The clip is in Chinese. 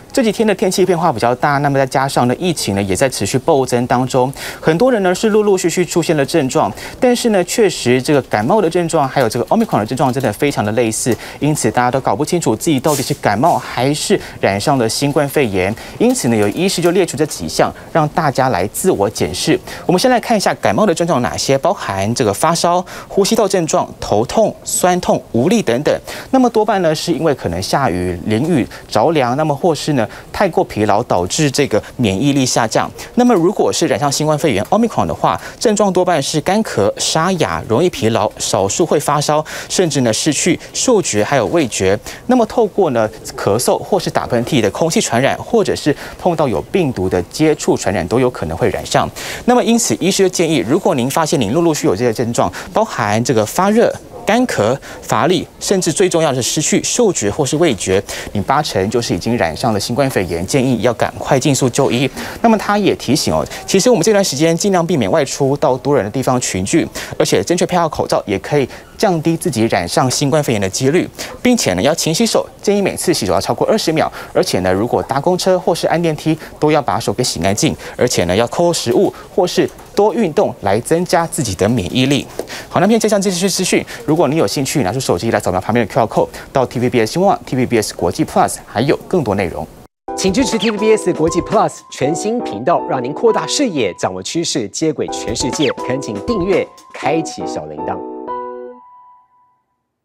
这几天的天气变化比较大，那么再加上呢疫情呢也在持续暴增当中，很多人呢是陆陆续续出现了症状，但是呢确实这个感冒的症状还有这个 Omicron 的症状真的非常的类似，因此大家都搞不清楚自己到底是感冒还是染上了新冠肺炎。因此呢有医师就列出这几项，让大家来自我检视。我们先来看一下感冒的症状有哪些，包含这个发烧、呼吸道症状、头痛、酸痛、无力等等。那么多半呢是因为可能下雨、淋雨、着凉，那么或是呢太过疲劳导致这个免疫力下降。那么如果是染上新冠肺炎 Omicron 的话，症状多半是干咳、沙哑、容易疲劳，少数会发烧，甚至呢失去嗅觉还有味觉。那么透过呢咳嗽或是打喷嚏的空气传染，或者是碰到有病毒的接触传染，都有可能会染上。那么因此医师就建议，如果您发现您陆续有这些症状，包含这个发热、干咳、乏力，甚至最重要的是失去嗅觉或是味觉，你80%就是已经染上了新冠肺炎，建议要赶快尽速就医。那么他也提醒其实我们这段时间尽量避免外出到多人的地方群聚，而且正确配好口罩也可以降低自己染上新冠肺炎的几率，并且呢要勤洗手，建议每次洗手要超过20秒，而且呢如果搭公车或是按电梯都要把手给洗干净，而且呢要抠食物或是多运动来增加自己的免疫力。好，那偏接上这些资讯，如果你有兴趣，拿出手机来扫描旁边的 QR code， 到 TVBS 新闻网、TVBS 国际 Plus， 还有更多内容。 请支持 TVBS 国际 Plus 全新频道，让您扩大视野，掌握趋势，接轨全世界。恳请订阅，开启小铃铛。